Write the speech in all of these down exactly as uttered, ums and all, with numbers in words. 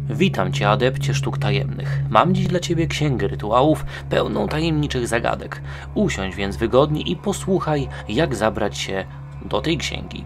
Witam Cię, adepcie sztuk tajemnych. Mam dziś dla Ciebie księgę rytuałów pełną tajemniczych zagadek. Usiądź więc wygodnie i posłuchaj, jak zabrać się do tej księgi.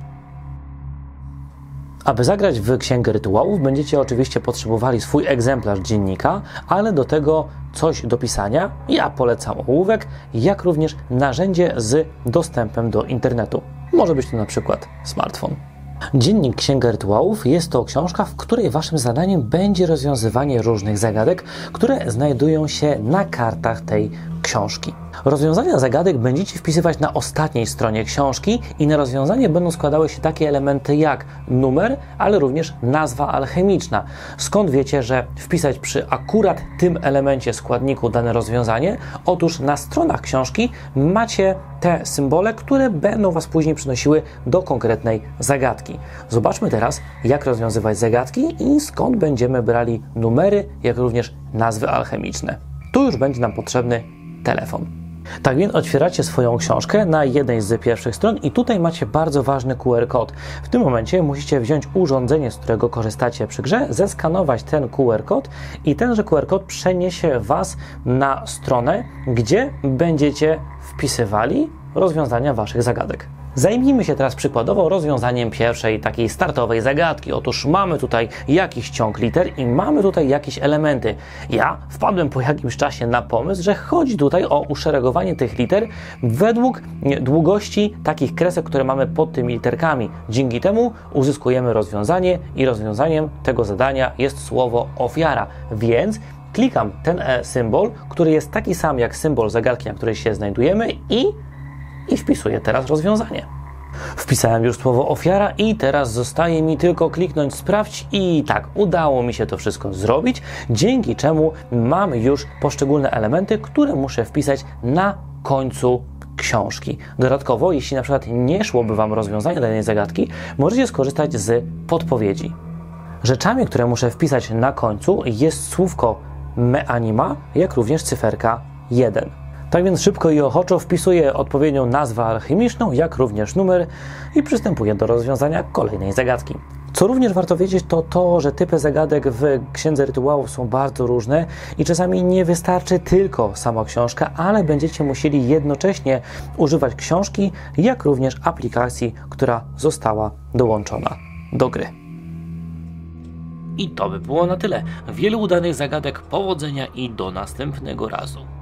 Aby zagrać w księgę rytuałów, będziecie oczywiście potrzebowali swój egzemplarz dziennika, ale do tego coś do pisania. Ja polecam ołówek, jak również narzędzie z dostępem do internetu. Może być to na przykład smartfon. Dziennik Księga Rytuałów jest to książka, w której waszym zadaniem będzie rozwiązywanie różnych zagadek, które znajdują się na kartach tej książki. Rozwiązania zagadek będziecie wpisywać na ostatniej stronie książki i na rozwiązanie będą składały się takie elementy jak numer, ale również nazwa alchemiczna. Skąd wiecie, że wpisać przy akurat tym elemencie składniku dane rozwiązanie? Otóż na stronach książki macie te symbole, które będą was później przynosiły do konkretnej zagadki. Zobaczmy teraz, jak rozwiązywać zagadki i skąd będziemy brali numery, jak również nazwy alchemiczne. Tu już będzie nam potrzebny telefon. Tak więc otwieracie swoją książkę na jednej z pierwszych stron i tutaj macie bardzo ważny Q R kod. W tym momencie musicie wziąć urządzenie, z którego korzystacie przy grze, zeskanować ten Q R kod i tenże Q R kod przeniesie was na stronę, gdzie będziecie wpisywali rozwiązania waszych zagadek. Zajmijmy się teraz przykładowo rozwiązaniem pierwszej takiej startowej zagadki. Otóż mamy tutaj jakiś ciąg liter i mamy tutaj jakieś elementy. Ja wpadłem po jakimś czasie na pomysł, że chodzi tutaj o uszeregowanie tych liter według długości takich kresek, które mamy pod tymi literkami. Dzięki temu uzyskujemy rozwiązanie i rozwiązaniem tego zadania jest słowo ofiara. Więc klikam ten e symbol, który jest taki sam jak symbol zagadki, na której się znajdujemy i I wpisuję teraz rozwiązanie. Wpisałem już słowo ofiara i teraz zostaje mi tylko kliknąć sprawdź i tak, udało mi się to wszystko zrobić, dzięki czemu mam już poszczególne elementy, które muszę wpisać na końcu książki. Dodatkowo, jeśli na przykład nie szłoby Wam rozwiązanie danej zagadki, możecie skorzystać z podpowiedzi. Rzeczami, które muszę wpisać na końcu jest słówko meanima, jak również cyferka jeden. Tak więc szybko i ochoczo wpisuję odpowiednią nazwę alchemiczną, jak również numer i przystępuję do rozwiązania kolejnej zagadki. Co również warto wiedzieć, to to, że typy zagadek w Księdze Rytuałów są bardzo różne i czasami nie wystarczy tylko sama książka, ale będziecie musieli jednocześnie używać książki, jak również aplikacji, która została dołączona do gry. I to by było na tyle. Wielu udanych zagadek, powodzenia i do następnego razu.